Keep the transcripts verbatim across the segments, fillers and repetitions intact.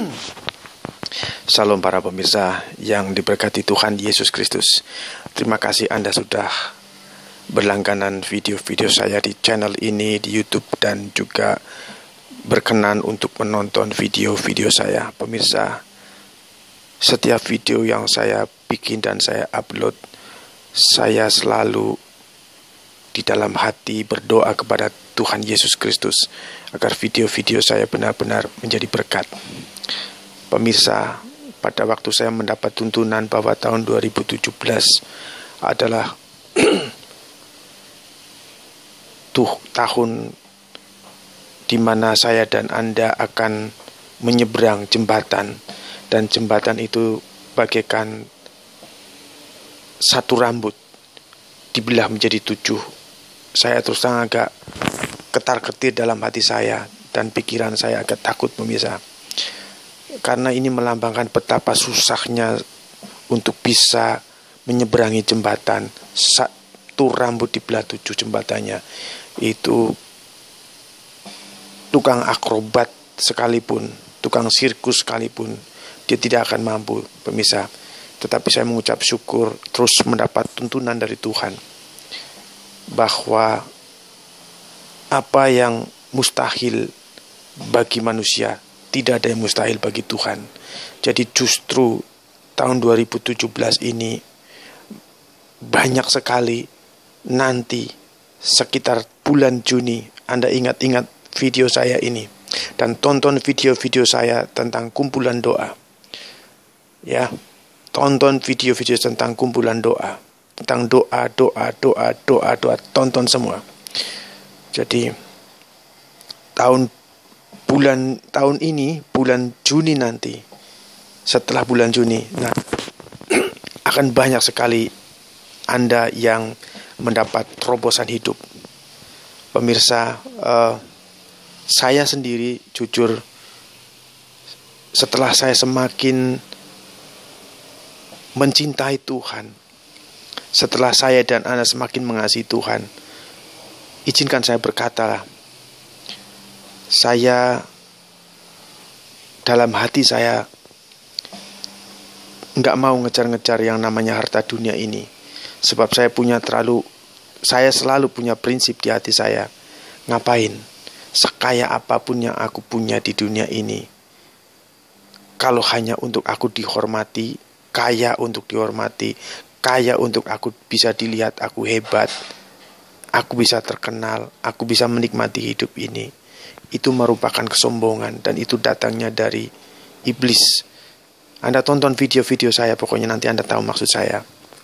Salam para pemirsa yang diberkati Tuhan Yesus Kristus. Terima kasih Anda sudah berlangganan video-video saya di channel ini di YouTube dan juga berkenan untuk menonton video-video saya. Pemirsa, setiap video yang saya bikin dan saya upload, saya selalu di dalam hati berdoa kepada Tuhan Yesus Kristus agar video-video saya benar-benar menjadi berkat. Pemirsa, pada waktu saya mendapat tuntunan bahwa tahun dua ribu tujuh belas adalah tuh tahun di mana saya dan Anda akan menyeberang jembatan, dan jembatan itu bagaikan satu rambut dibelah menjadi tujuh. Saya terus terang agak ketar-ketir dalam hati saya dan pikiran saya agak takut, pemirsa. Karena ini melambangkan betapa susahnya untuk bisa menyeberangi jembatan. Satu rambut dibelah tujuh jembatannya. Itu tukang akrobat sekalipun, tukang sirkus sekalipun, dia tidak akan mampu, pemirsa. Tetapi saya mengucap syukur terus mendapat tuntunan dari Tuhan bahwa apa yang mustahil bagi manusia, tidak ada yang mustahil bagi Tuhan. Jadi justru tahun dua ribu tujuh belas ini banyak sekali nanti sekitar bulan Juni. Anda ingat-ingat video saya ini dan tonton video-video saya tentang kumpulan doa. Ya, tonton video-video tentang kumpulan doa, tentang doa, doa, doa, doa, doa, tonton semua. Jadi tahun bulan tahun ini bulan Juni nanti, setelah bulan Juni, nah akan banyak sekali Anda yang mendapat terobosan hidup. Pemirsa, uh, saya sendiri jujur setelah saya semakin mencintai Tuhan, setelah saya dan Anda semakin mengasihi Tuhan, izinkan saya berkata, saya dalam hati saya nggak mau ngejar-ngejar yang namanya harta dunia ini. Sebab saya punya terlalu, saya selalu punya prinsip di hati saya, ngapain sekaya apapun yang aku punya di dunia ini, kalau hanya untuk aku dihormati, kaya untuk dihormati, kaya untuk aku bisa dilihat aku hebat, aku bisa terkenal, aku bisa menikmati hidup ini, itu merupakan kesombongan dan itu datangnya dari iblis. Anda tonton video-video saya, pokoknya nanti Anda tahu maksud saya.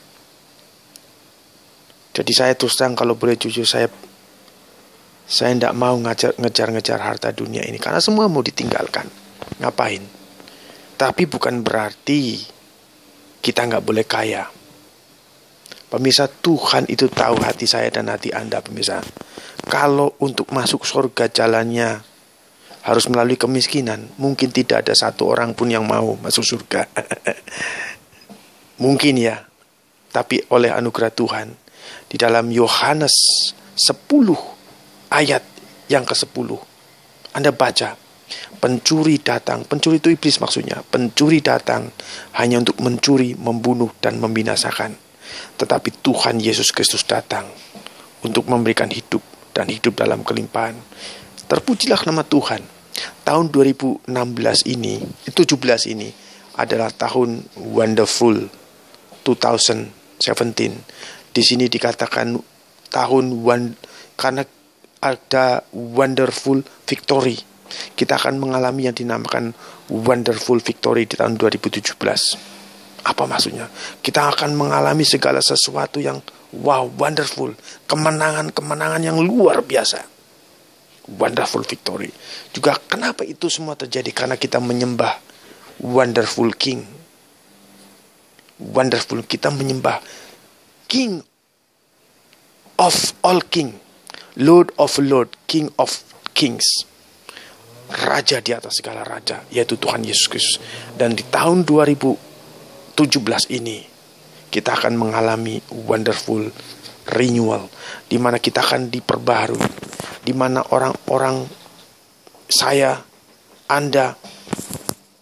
Jadi saya terus terang kalau boleh jujur, saya saya tidak mau ngejar-ngejar harta dunia ini karena semua mau ditinggalkan. Ngapain? Tapi bukan berarti kita nggak boleh kaya. Pemirsa, Tuhan itu tahu hati saya dan hati Anda, pemirsa. Kalau untuk masuk surga jalannya harus melalui kemiskinan, mungkin tidak ada satu orang pun yang mau masuk surga. Mungkin ya, tapi oleh anugerah Tuhan, di dalam Yohanes sepuluh ayat yang kesepuluh, Anda baca, pencuri datang, pencuri itu iblis maksudnya, pencuri datang hanya untuk mencuri, membunuh, dan membinasakan. Tetapi Tuhan Yesus Kristus datang untuk memberikan hidup dan hidup dalam kelimpahan. Terpujilah nama Tuhan. Tahun dua ribu enam belas ini, tujuh belas ini adalah tahun wonderful dua ribu tujuh belas. Di sini dikatakan tahun one, karena ada wonderful victory. Kita akan mengalami yang dinamakan wonderful victory di tahun dua ribu tujuh belas. Apa maksudnya? Kita akan mengalami segala sesuatu yang wow, wonderful. Kemenangan-kemenangan yang luar biasa. Wonderful victory. Juga kenapa itu semua terjadi? Karena kita menyembah wonderful king. Wonderful, kita menyembah King of all king. Lord of lord, King of kings. Raja di atas segala raja, yaitu Tuhan Yesus Kristus. Dan di tahun dua ribu tujuh belas ini kita akan mengalami wonderful renewal, di mana kita akan diperbarui, di mana orang-orang, saya, Anda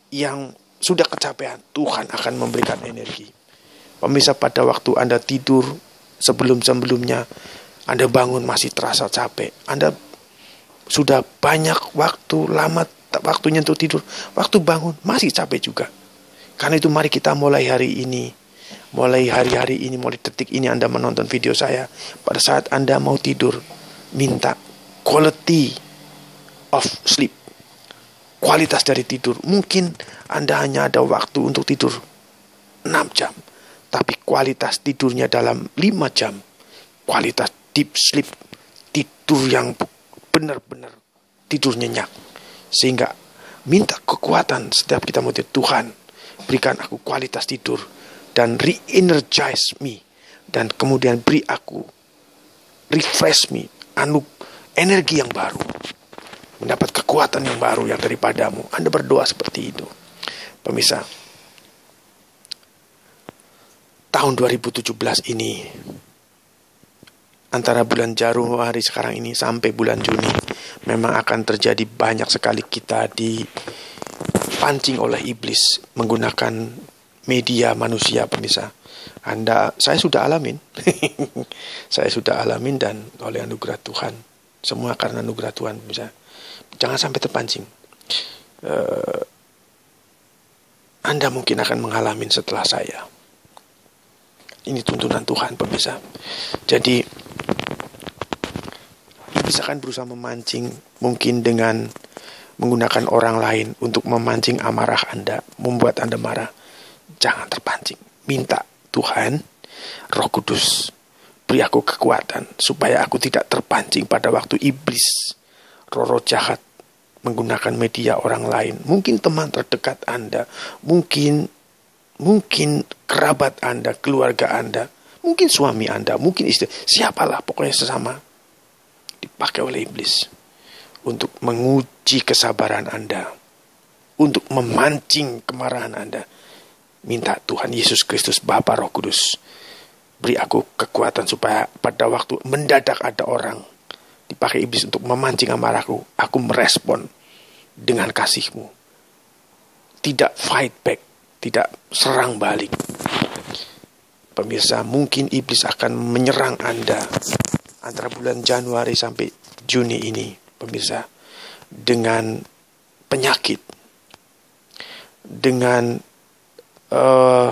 yang sudah kecapean, Tuhan akan memberikan energi. Pemirsa, pada waktu Anda tidur sebelum-sebelumnya, Anda bangun masih terasa capek. Anda sudah banyak waktu, lama waktunya untuk tidur. Waktu bangun masih capek juga. Karena itu mari kita mulai hari ini. Mulai hari-hari ini, mulai detik ini Anda menonton video saya. Pada saat Anda mau tidur, minta quality of sleep. Kualitas dari tidur. Mungkin Anda hanya ada waktu untuk tidur enam jam. Tapi kualitas tidurnya dalam lima jam. Kualitas deep sleep. Tidur yang benar-benar tidur nyenyak. Sehingga minta kekuatan setiap kita mau tidur. Tuhan, berikan aku kualitas tidur. Dan re-energize me. Dan kemudian beri aku, refresh me. Anu energi yang baru. Mendapat kekuatan yang baru yang daripadamu. Anda berdoa seperti itu. Pemirsa, tahun dua ribu tujuh belas ini, antara bulan Januari sekarang ini sampai bulan Juni, memang akan terjadi banyak sekali kita dipancing oleh iblis menggunakan media manusia, pemirsa. Anda, saya sudah alamin. Saya sudah alamin dan oleh anugerah Tuhan. Semua karena anugerah Tuhan, pemirsa. Jangan sampai terpancing. Uh, Anda mungkin akan mengalami setelah saya. Ini tuntunan Tuhan, pemirsa. Jadi, iblis akan berusaha memancing mungkin dengan menggunakan orang lain untuk memancing amarah Anda, membuat Anda marah. Jangan terpancing. Minta Tuhan, Roh Kudus, beri aku kekuatan supaya aku tidak terpancing pada waktu iblis, roh-roh jahat menggunakan media orang lain. Mungkin teman terdekat Anda, mungkin mungkin kerabat Anda, keluarga Anda, mungkin suami Anda, mungkin istri, siapalah pokoknya sesama, dipakai oleh iblis untuk menguji kesabaran Anda, untuk memancing kemarahan Anda. Minta Tuhan Yesus Kristus, Bapa Roh Kudus, beri aku kekuatan supaya pada waktu mendadak ada orang dipakai iblis untuk memancing amarahku, aku merespon dengan kasih-Mu. Tidak fight back, tidak serang balik. Pemirsa, mungkin iblis akan menyerang Anda antara bulan Januari sampai Juni ini, pemirsa, dengan penyakit, dengan uh,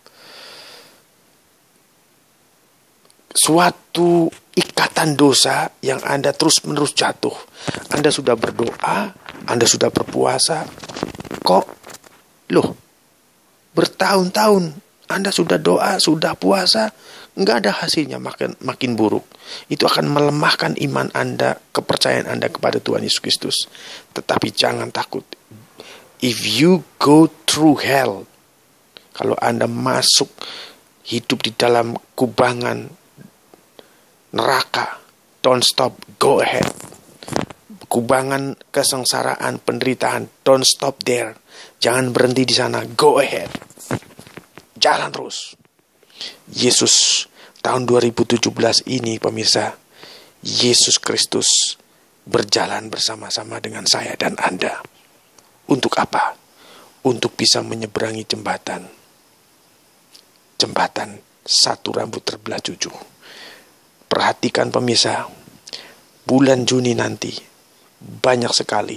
suatu ikatan dosa yang Anda terus-menerus jatuh. Anda sudah berdoa, Anda sudah berpuasa, kok loh bertahun-tahun Anda sudah doa, sudah puasa, nggak ada hasilnya, makin makin buruk. Itu akan melemahkan iman Anda, kepercayaan Anda kepada Tuhan Yesus Kristus. Tetapi jangan takut. If you go through hell, kalau Anda masuk hidup di dalam kubangan neraka, don't stop, go ahead. Kubangan kesengsaraan, penderitaan, don't stop there. Jangan berhenti di sana, go ahead. Jalan terus. Yesus tahun dua ribu tujuh belas ini, pemirsa, Yesus Kristus berjalan bersama-sama dengan saya dan Anda. Untuk apa? Untuk bisa menyeberangi jembatan. Jembatan satu rambut terbelah tujuh. Perhatikan, pemirsa, bulan Juni nanti banyak sekali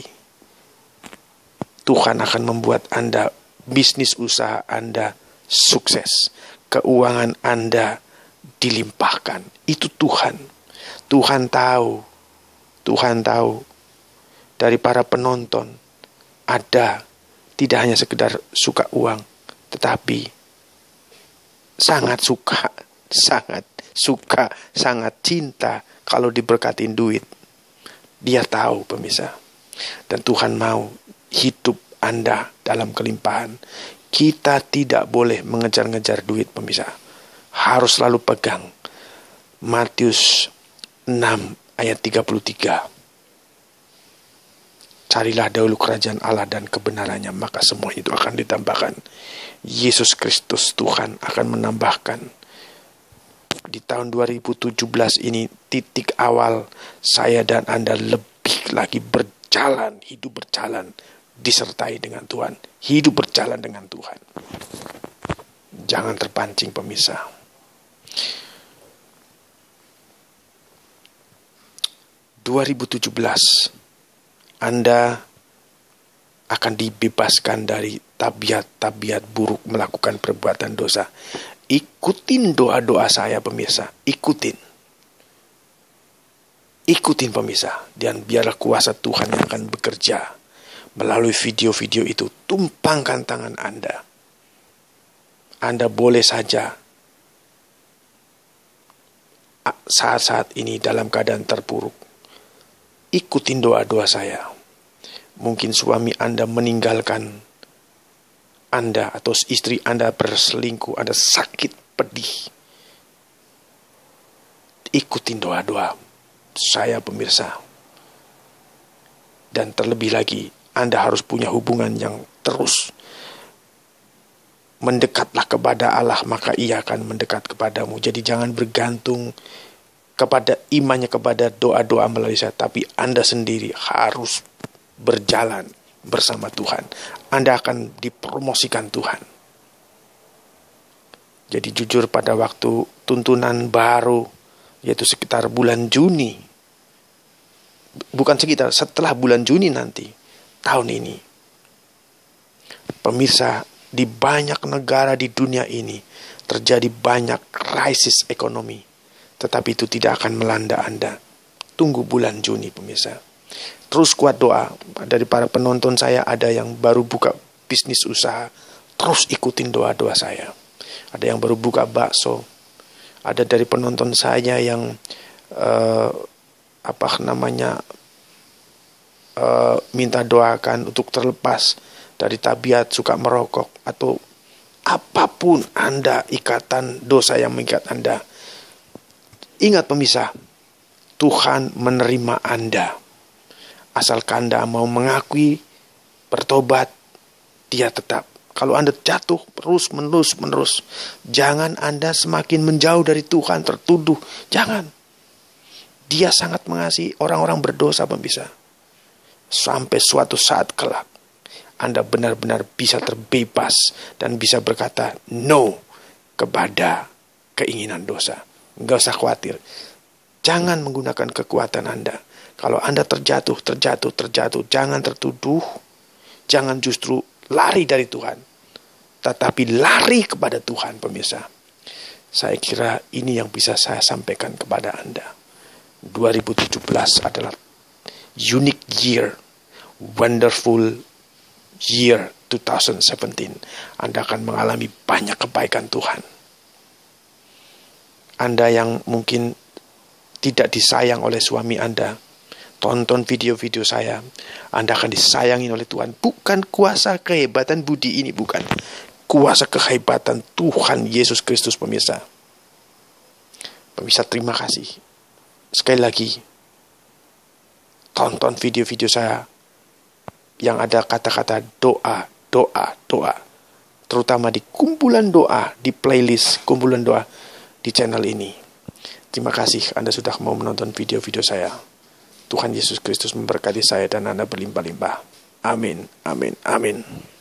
Tuhan akan membuat Anda, bisnis usaha Anda sukses, keuangan Anda dilimpahkan. Itu Tuhan. Tuhan tahu, Tuhan tahu dari para penonton ada tidak hanya sekedar suka uang, tetapi sangat suka, sangat suka, sangat cinta kalau diberkatin duit. Dia tahu, pemirsa. Dan Tuhan mau hidup Anda dalam kelimpahan. Kita tidak boleh mengejar-ngejar duit, pemirsa. Harus selalu pegang Matius enam ayat tiga puluh tiga. Carilah dahulu kerajaan Allah dan kebenarannya, maka semua itu akan ditambahkan. Yesus Kristus Tuhan akan menambahkan. Di tahun dua ribu tujuh belas ini, titik awal saya dan Anda lebih lagi berjalan, hidup berjalan disertai dengan Tuhan. Hidup berjalan dengan Tuhan. Jangan terpancing pemirsa. dua ribu tujuh belas Anda akan dibebaskan dari tabiat-tabiat buruk melakukan perbuatan dosa. Ikutin doa-doa saya pemirsa. Ikutin. Ikutin pemirsa. Dan biarlah kuasa Tuhan yang akan bekerja melalui video-video itu. Tumpangkan tangan Anda. Anda boleh saja saat-saat ini dalam keadaan terpuruk. Ikutin doa-doa saya. Mungkin suami Anda meninggalkan Anda atau istri Anda berselingkuh, Anda sakit, pedih. Ikutin doa-doa saya pemirsa. Dan terlebih lagi, Anda harus punya hubungan yang terus. Mendekatlah kepada Allah, maka Ia akan mendekat kepadamu. Jadi jangan bergantung kepada imannya, kepada doa-doa melalui saya. Tapi Anda sendiri harus berjalan bersama Tuhan. Anda akan dipromosikan Tuhan. Jadi jujur pada waktu tuntunan baru, yaitu sekitar bulan Juni. Bukan sekitar, setelah bulan Juni nanti, tahun ini. Pemirsa, di banyak negara di dunia ini, terjadi banyak krisis ekonomi. Tetapi itu tidak akan melanda Anda. Tunggu bulan Juni pemirsa. Terus kuat doa. Dari para penonton saya ada yang baru buka bisnis usaha. Terus ikutin doa-doa saya. Ada yang baru buka bakso. Ada dari penonton saya yang uh, apa namanya uh, minta doakan untuk terlepas dari tabiat suka merokok atau apapun Anda, ikatan dosa yang mengikat Anda. Ingat pemirsa, Tuhan menerima Anda. Asalkan Anda mau mengakui, bertobat, Dia tetap. Kalau Anda jatuh terus menerus menerus, jangan Anda semakin menjauh dari Tuhan, tertuduh. Jangan. Dia sangat mengasihi orang-orang berdosa pemirsa. Sampai suatu saat kelak, Anda benar-benar bisa terbebas dan bisa berkata no kepada keinginan dosa. Enggak usah khawatir. Jangan menggunakan kekuatan Anda. Kalau Anda terjatuh, terjatuh, terjatuh, jangan tertuduh. Jangan justru lari dari Tuhan. Tetapi lari kepada Tuhan, pemirsa. Saya kira ini yang bisa saya sampaikan kepada Anda. dua ribu tujuh belas adalah unique year. Wonderful year dua ribu tujuh belas. Anda akan mengalami banyak kebaikan Tuhan. Anda yang mungkin tidak disayang oleh suami Anda, tonton video-video saya. Anda akan disayangi oleh Tuhan. Bukan kuasa kehebatan budi ini, bukan. Kuasa kehebatan Tuhan Yesus Kristus pemirsa. Pemirsa, terima kasih. Sekali lagi, tonton video-video saya yang ada kata-kata doa, doa, doa. Terutama di kumpulan doa, di playlist kumpulan doa di channel ini. Terima kasih Anda sudah mau menonton video-video saya. Tuhan Yesus Kristus memberkati saya dan Anda berlimpah-limpah. Amin, amin, amin.